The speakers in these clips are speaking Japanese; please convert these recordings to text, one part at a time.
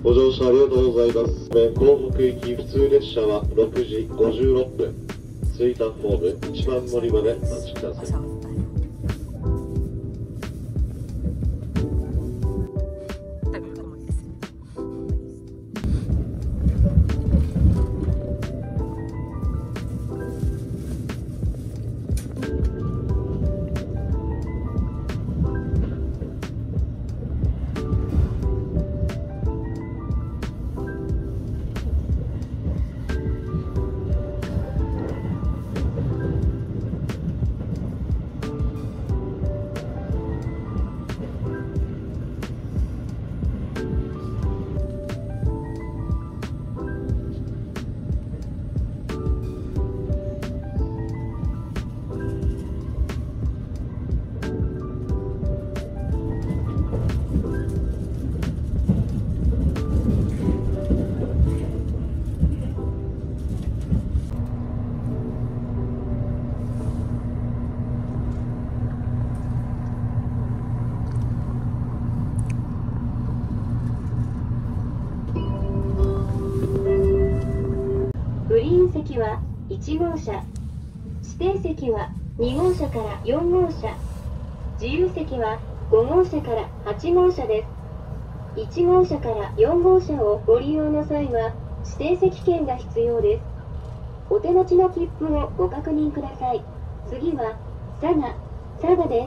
ご乗車ありがとうございます。港北行き普通列車は6時56分。着いたホーム1番乗り場でお待ちください。 グリーン席は1号車、指定席は2号車から4号車、自由席は5号車から8号車です。1号車から4号車をご利用の際は指定席券が必要です。お手持ちの切符をご確認ください。次は佐賀です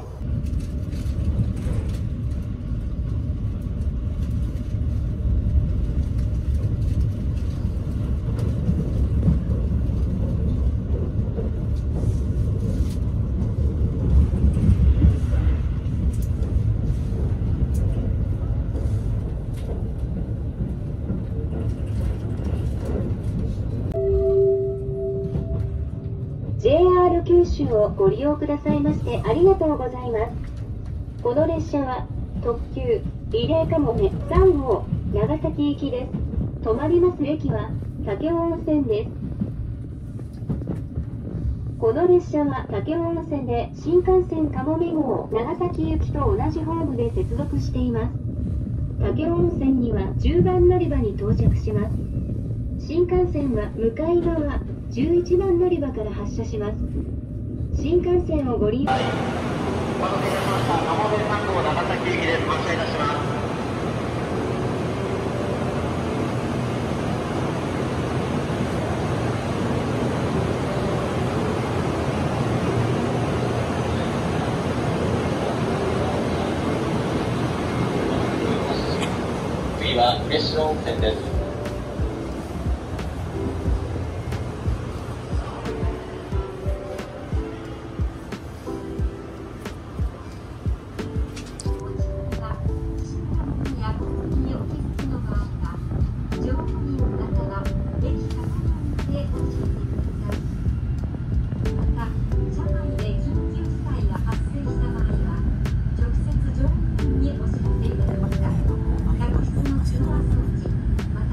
。JR 九州をご利用くださいましてありがとうございます。この列車は特急リレーかもめ3号長崎行きです。止まります駅は武雄温泉です。この列車は武雄温泉で新幹線かもめ号長崎行きと同じホームで接続しています。武雄温泉には10番乗り場に到着します。新幹線は向かい側11番乗り場から発車します。新幹線をご利用。お待たせいたしました。かもめ3号長崎行きです。発車いたします。 次は嬉野温泉です。 また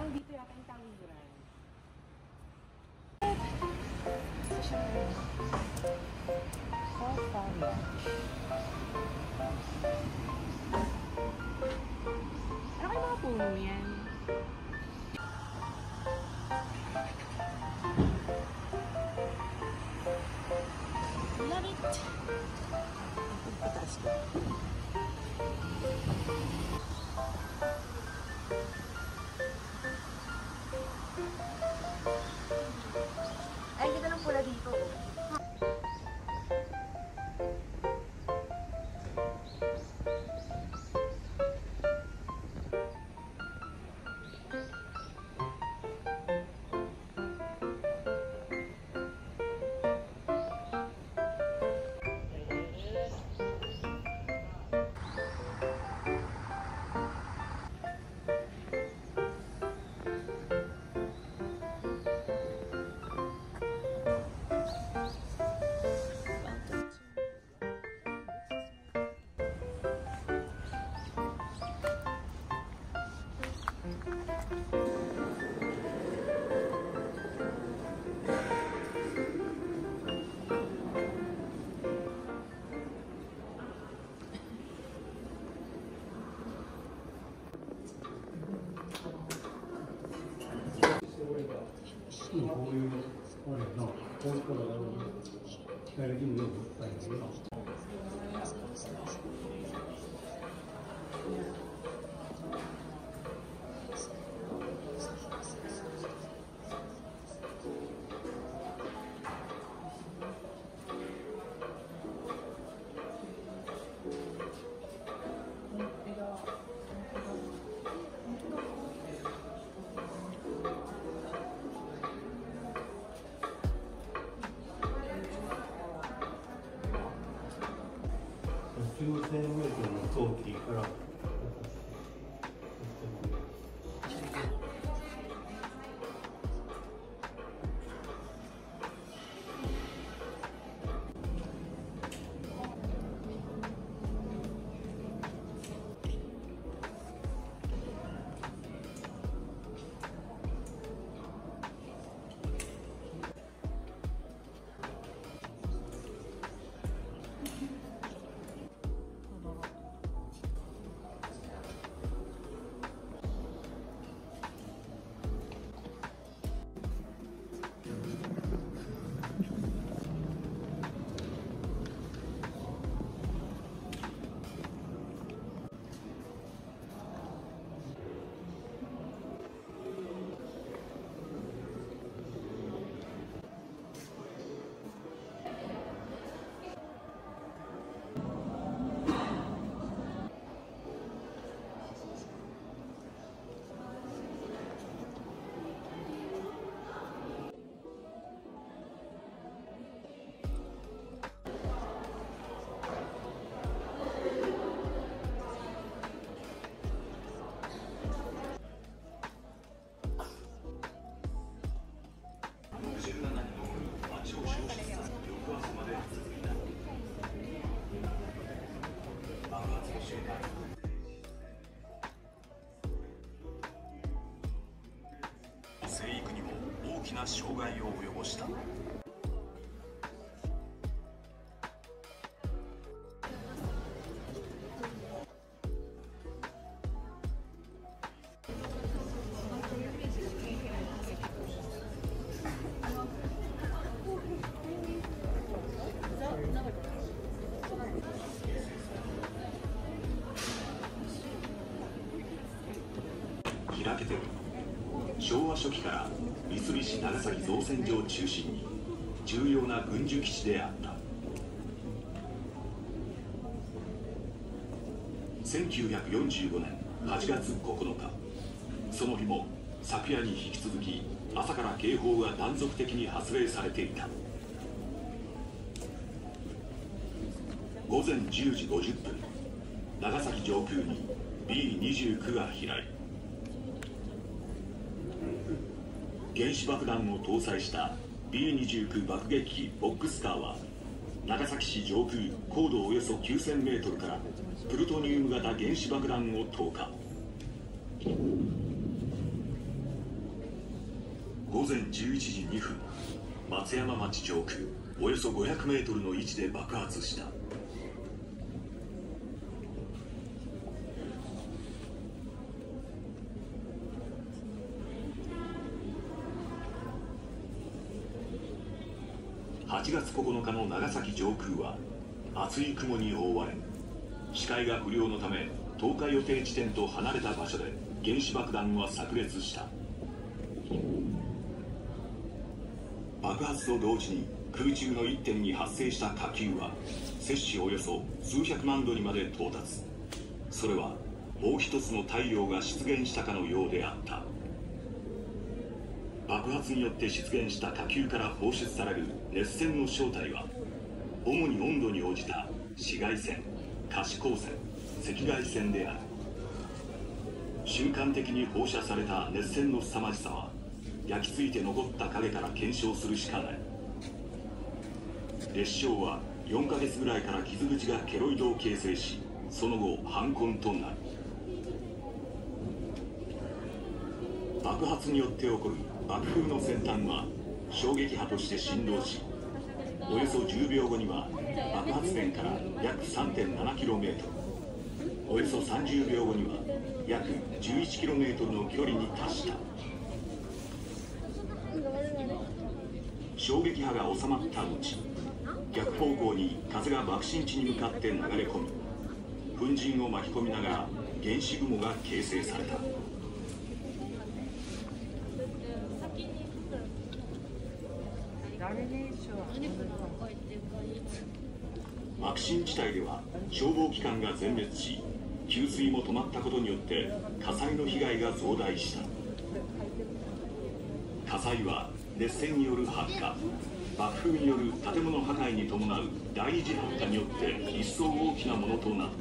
tawag dito yata yung taliran. Safari. Ano kayo mga puno yan? Love it! Pagpataas ko. Ay, ganda ng pula dito. 9000メートルの陶器から生育にも大きな障害を及ぼした。開けてる。昭和初期から三菱長崎造船所を中心に重要な軍需基地であった。1945年8月9日、その日も昨夜に引き続き朝から警報が断続的に発令されていた。午前10時50分、長崎上空に B29 が飛来。原子爆弾を搭載した B29 爆撃機ボックスカーは長崎市上空高度およそ 9000m からプルトニウム型原子爆弾を投下。 午前11時2分、松山町上空およそ500メートルの位置で爆発した。8月9日の長崎上空は厚い雲に覆われ、視界が不良のため投下予定地点と離れた場所で原子爆弾は炸裂した。爆発と同時に空中の一点に発生した火球は摂氏およそ数百万度にまで到達。それはもう一つの太陽が出現したかのようであった。爆発によって出現した火球から放出される熱線の正体は、主に温度に応じた紫外線、可視光線、赤外線である。瞬間的に放射された熱線の凄まじさは、焼き付いて残った影から検証するしかない。裂傷は4ヶ月ぐらいから傷口がケロイドを形成し、その後斑痕となる。爆発によって起こる爆風の先端は衝撃波として振動し、およそ10秒後には爆発点から約 3.7km、 およそ30秒後には約 11km の距離に達した。衝撃波が収まった後、逆方向に風が爆心地に向かって流れ込み、粉塵を巻き込みながら原子雲が形成された。爆心地帯では消防機関が全滅し、給水も止まったことによって火災の被害が増大した。火災は熱線による発火、爆風による建物破壊に伴う第二次発火によって一層大きなものとなった。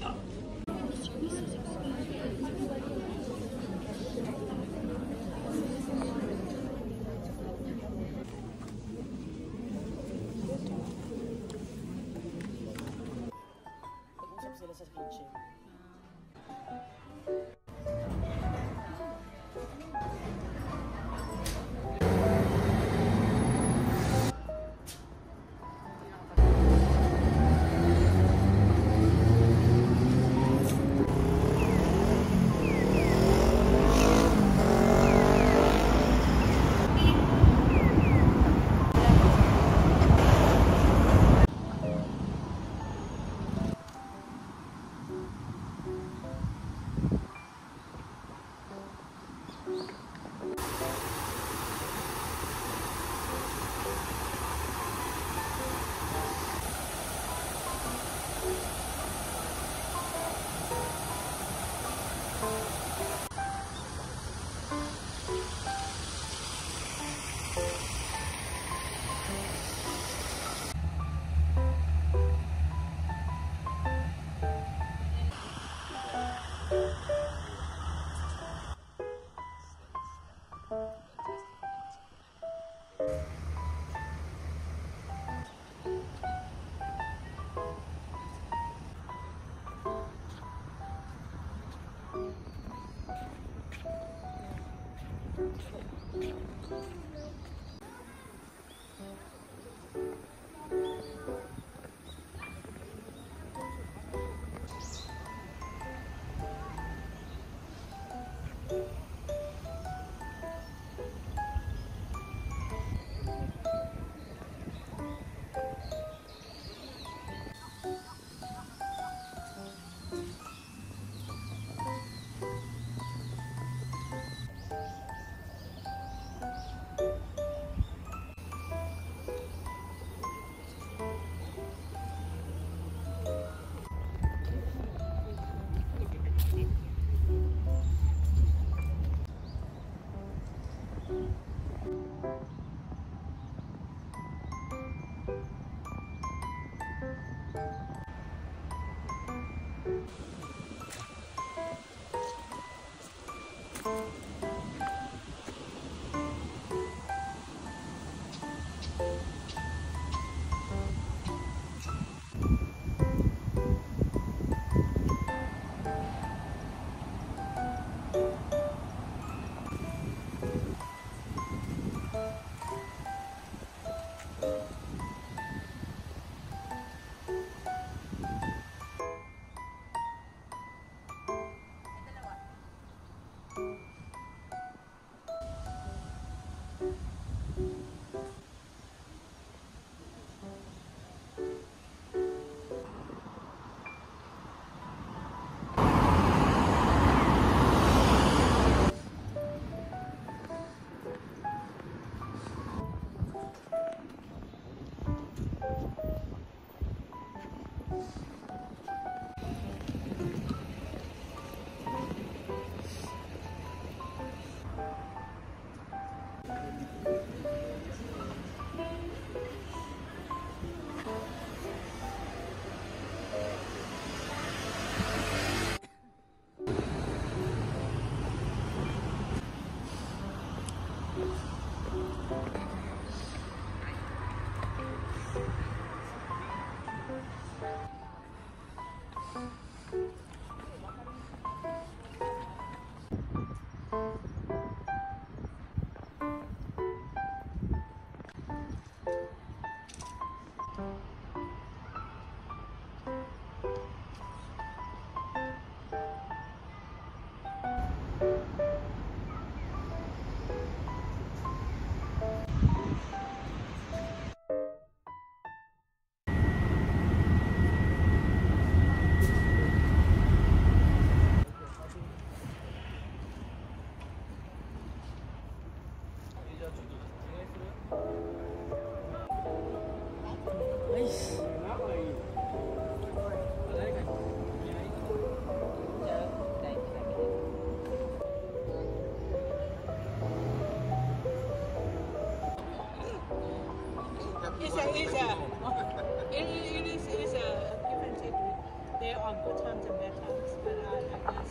It is a give and take. There are good times and bad times, but I guess.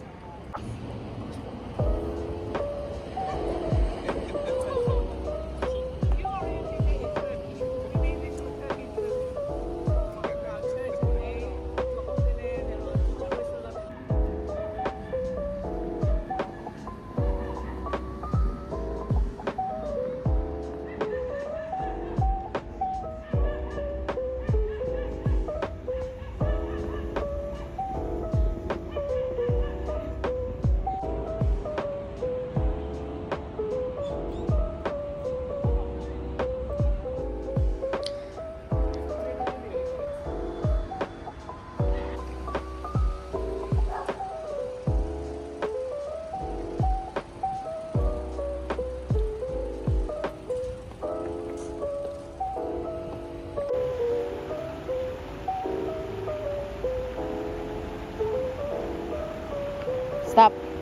You already made it good. We made this with Turkey through our church in May, to hold the land and on to Jerusalem. Stop.